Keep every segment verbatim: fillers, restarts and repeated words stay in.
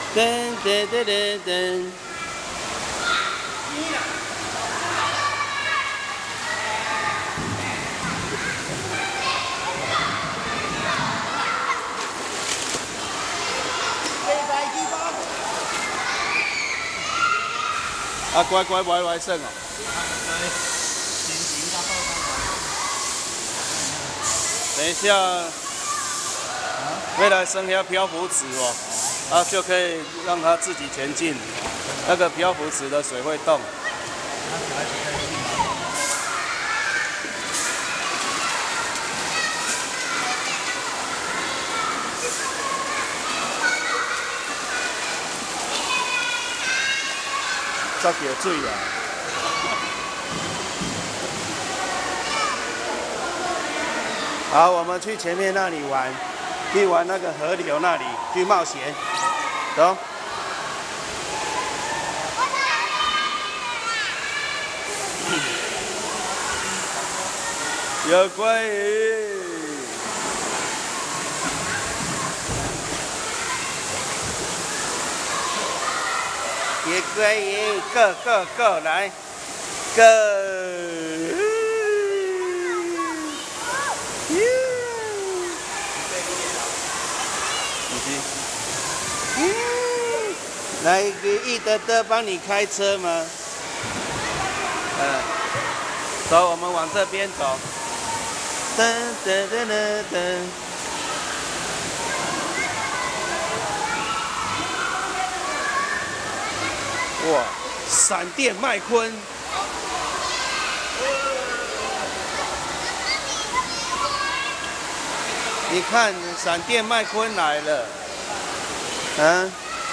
噔噔噔噔噔。啊，乖乖，歪歪算哦。等一下，未来升下漂浮池哦，啊，就可以让它自己前进。那个漂浮池的水会动。这有水啊！好，我们去前面那里玩，去玩那个河流那里，去冒险，走。有鲑鱼。野鲑鱼，go go go， 来 ，go！ 来，易德德帮你开车吗？嗯，走，我们往这边走。噔噔噔噔噔。哇，闪电麦昆！你看，闪电麦昆来了，嗯。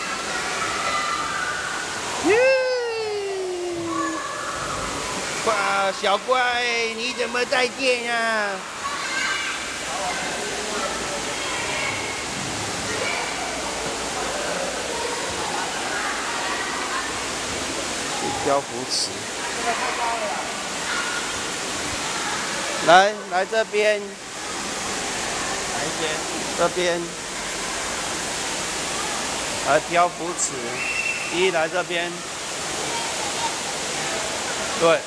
哇，小怪，你怎么带电呀？漂浮池。来，来这边。哪一边？这边。来漂浮池，一来这边。对。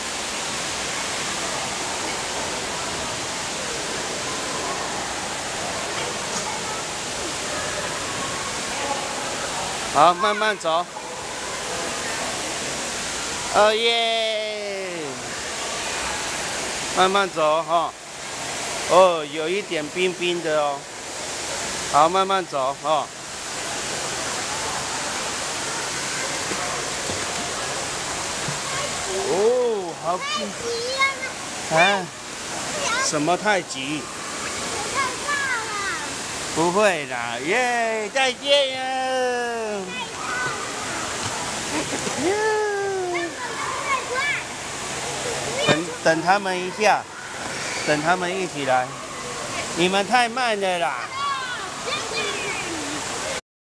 好，慢慢走。哦耶！慢慢走哈。哦，有一点冰冰的哦。好，慢慢走哈。哦，好近。啊？什么太极？ 太大了。 不会啦，耶！再见呀！等等他们一下，等他们一起来。你们太慢了啦。